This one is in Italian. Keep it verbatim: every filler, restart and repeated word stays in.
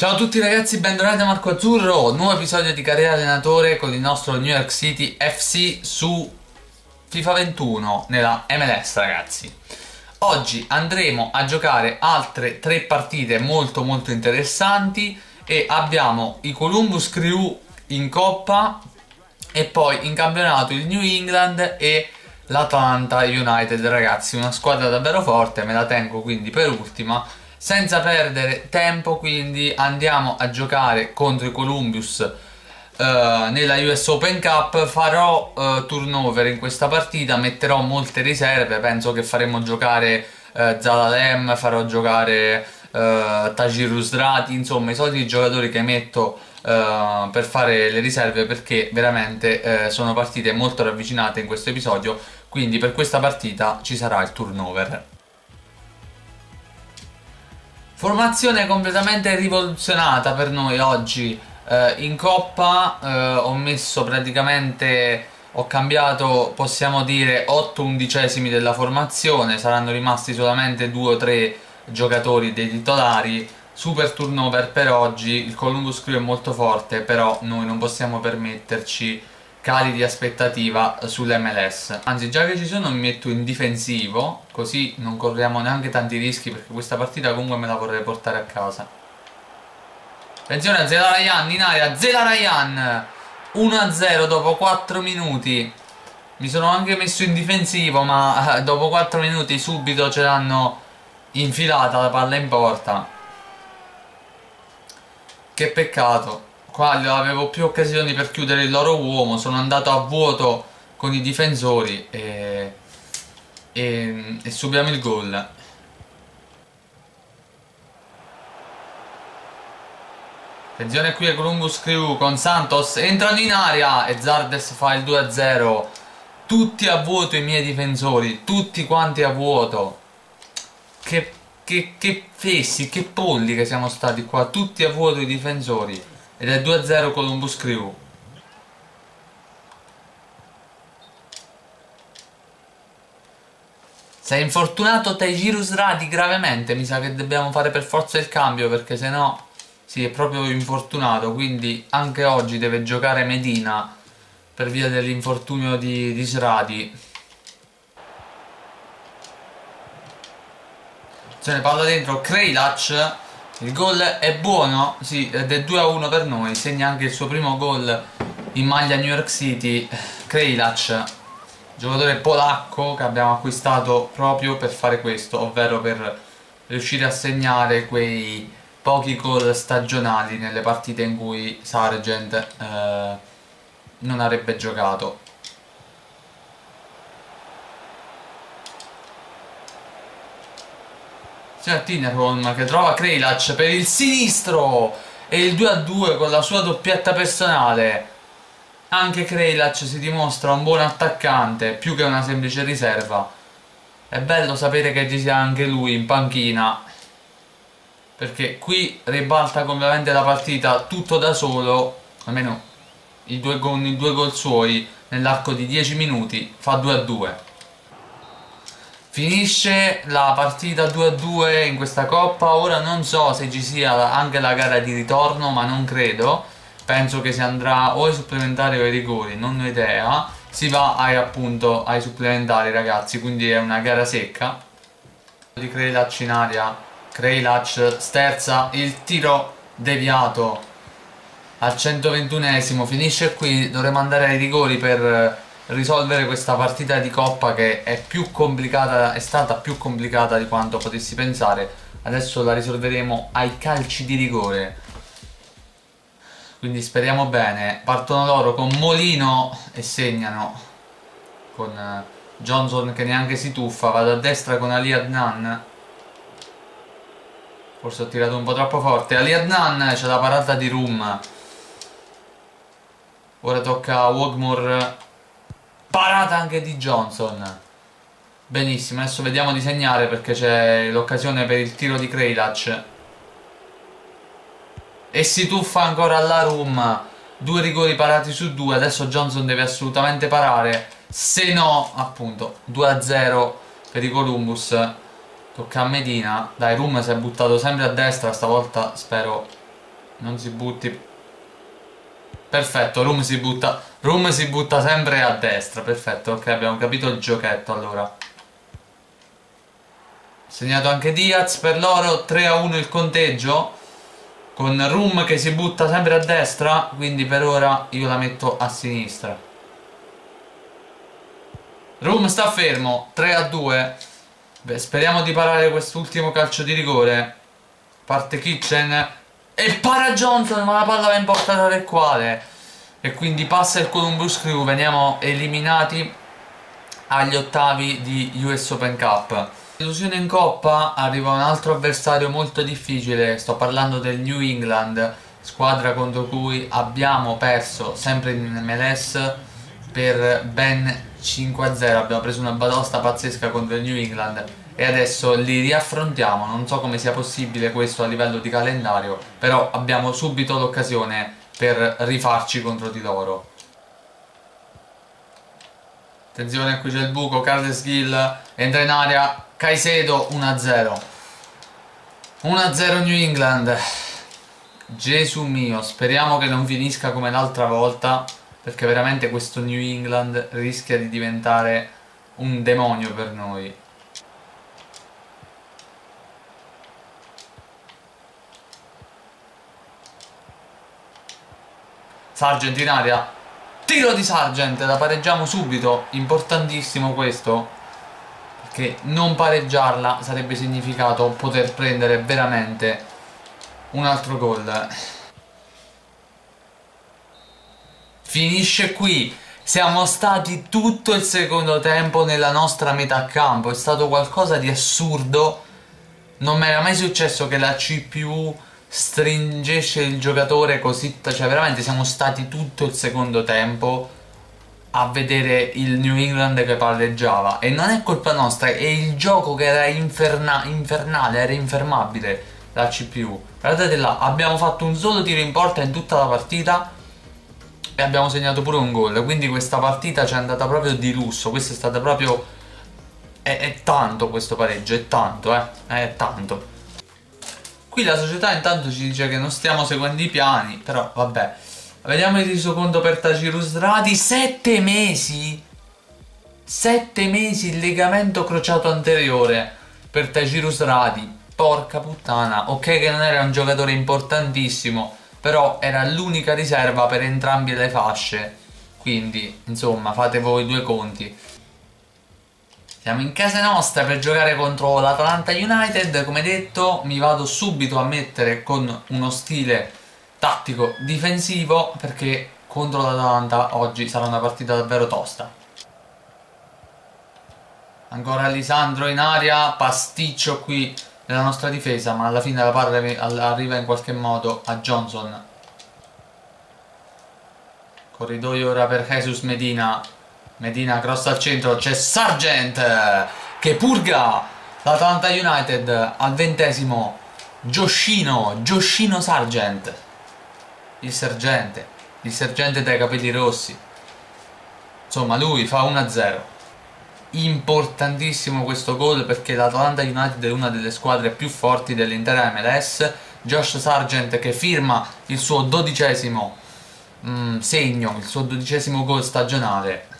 Ciao a tutti ragazzi, bentornati da Marco Azzurro, nuovo episodio di Carriera Allenatore con il nostro New York City F C su FIFA ventuno nella M L S ragazzi. Oggi andremo a giocare altre tre partite molto molto interessanti e abbiamo i Columbus Crew in Coppa e poi in campionato il New England e l'Atlanta United ragazzi, una squadra davvero forte, me la tengo quindi per ultima. Senza perdere tempo quindi andiamo a giocare contro i Columbus uh, nella U S Open Cup. Farò uh, turnover in questa partita, metterò molte riserve, penso che faremo giocare uh, Zalalem, farò giocare uh, Tajir Usrati, insomma i soliti giocatori che metto uh, per fare le riserve, perché veramente uh, sono partite molto ravvicinate in questo episodio, quindi per questa partita ci sarà il turnover. Formazione completamente rivoluzionata per noi oggi eh, in Coppa. eh, ho messo praticamente, ho cambiato possiamo dire otto undicesimi della formazione, saranno rimasti solamente due o tre giocatori dei titolari. Super turnover per oggi, il Columbus Crew è molto forte, però noi non possiamo permetterci cali di aspettativa sull'M L S. Anzi, già che ci sono mi metto in difensivo, così non corriamo neanche tanti rischi, perché questa partita comunque me la vorrei portare a casa. Attenzione a Zelarayan in area, Zelarayan uno a zero dopo quattro minuti. Mi sono anche messo in difensivo, ma dopo quattro minuti subito ce l'hanno infilata la palla in porta. Che peccato. Qua avevo più occasioni per chiudere il loro uomo, sono andato a vuoto con i difensori e, e, e subiamo il gol. Attenzione qui a Columbus Crew con Santos, entrano in area e Zardes fa il due a zero. Tutti a vuoto i miei difensori, tutti quanti a vuoto. Che, che, che fessi, che polli che siamo stati qua, tutti a vuoto i difensori. Ed è due a zero Columbus Crew. Si è infortunato Tajir Usrati gravemente. Mi sa che dobbiamo fare per forza il cambio, perché sennò si è proprio infortunato. Quindi anche oggi deve giocare Medina per via dell'infortunio di, di Usrati. Se ne palla dentro Krejlac. Il gol è buono, sì, ed è due a uno per noi, segna anche il suo primo gol in maglia New York City. Krejlac, giocatore polacco che abbiamo acquistato proprio per fare questo, ovvero per riuscire a segnare quei pochi gol stagionali nelle partite in cui Sargent eh, non avrebbe giocato. C'è Tinnerholm che trova Krejlac per il sinistro e il due a due con la sua doppietta personale. Anche Krejlac si dimostra un buon attaccante, più che una semplice riserva. È bello sapere che ci sia anche lui in panchina, perché qui ribalta completamente la partita tutto da solo, almeno i due gol, i due gol suoi nell'arco di dieci minuti, fa due a due. Finisce la partita due a due in questa Coppa. Ora non so se ci sia anche la gara di ritorno, ma non credo. Penso che si andrà o ai supplementari o ai rigori, non ho idea. Si va ai, appunto ai supplementari ragazzi, quindi è una gara secca. Di Krejlac in aria, Krejlac sterza il tiro deviato al centoventunesimo. Finisce qui, dovremo andare ai rigori per risolvere questa partita di Coppa, che è più complicata, è stata più complicata di quanto potessi pensare. Adesso la risolveremo ai calci di rigore, quindi speriamo bene. Partono loro con Molino e segnano con Johnson che neanche si tuffa. Vado a destra con Ali Adnan, forse ho tirato un po' troppo forte. Ali Adnan, c'è la parata di Rum. Ora tocca a Wogmore. Parata anche di Johnson. Benissimo, adesso vediamo di segnare, perché c'è l'occasione per il tiro di Krejlac. E si tuffa ancora alla Rum. Due rigori parati su due. Adesso Johnson deve assolutamente parare, se no appunto due a zero per i Columbus. Tocca a Medina. Dai, Rum si è buttato sempre a destra, stavolta spero Non si butti. Perfetto, Room si butta. Room si butta sempre a destra. Perfetto, ok, abbiamo capito il giochetto allora. Segnato anche Diaz per loro. tre a uno il conteggio. Con Room che si butta sempre a destra. Quindi per ora io la metto a sinistra. Room sta fermo. tre a due. Beh, speriamo di parare quest'ultimo calcio di rigore. Parte Kitchen. E para Johnson, ma la palla va in porta tale e quale. E quindi passa il Columbus Crew. Veniamo eliminati agli ottavi di U S Open Cup. Illusione in Coppa, arriva un altro avversario molto difficile. Sto parlando del New England, squadra contro cui abbiamo perso sempre in M L S per ben cinque a zero. Abbiamo preso una batosta pazzesca contro il New England e adesso li riaffrontiamo. Non so come sia possibile questo a livello di calendario, però abbiamo subito l'occasione per rifarci contro di loro. Attenzione, qui c'è il buco. Carles Gill entra in area. Caicedo uno a zero. uno a zero New England. Gesù mio, speriamo che non finisca come l'altra volta, perché veramente questo New England rischia di diventare un demonio per noi. Sargent in aria. Tiro di Sargent, la pareggiamo subito. Importantissimo questo, perché non pareggiarla sarebbe significato poter prendere veramente un altro gol. Finisce qui. Siamo stati tutto il secondo tempo nella nostra metà campo. È stato qualcosa di assurdo. Non mi era mai successo che la C P U stringesse il giocatore così. Cioè veramente siamo stati tutto il secondo tempo a vedere il New England che palleggiava. E non è colpa nostra, è il gioco che era inferna infernale, era infermabile. La C P U, guardate là, abbiamo fatto un solo tiro in porta in tutta la partita e abbiamo segnato pure un gol. Quindi questa partita ci è andata proprio di lusso. Questo è stato proprio è, è tanto questo pareggio, è tanto, eh è tanto. Qui la società intanto ci dice che non stiamo seguendo i piani, però vabbè. Vediamo il resoconto per Tagirus Radi. Sette mesi Sette mesi il legamento crociato anteriore per Tagirus Radi. Porca puttana. Ok che non era un giocatore importantissimo, però era l'unica riserva per entrambe le fasce. Quindi insomma fate voi due conti. Siamo in casa nostra per giocare contro l'Atalanta United. Come detto, mi vado subito a mettere con uno stile tattico difensivo, perché contro l'Atalanta oggi sarà una partita davvero tosta. Ancora Lisandro in aria, pasticcio qui nella nostra difesa, ma alla fine la palla arriva in qualche modo a Johnson. Corridoio ora per Jesus Medina. Medina cross al centro, c'è Sargent che purga l'Atalanta United al ventesimo. Gioschino, Gioschino Sargent, il sergente, il sergente dai capelli rossi. Insomma lui fa uno a zero. Importantissimo questo gol, perché l'Atalanta United è una delle squadre più forti dell'intera M L S. Josh Sargent che firma il suo dodicesimo mm, segno, il suo dodicesimo gol stagionale.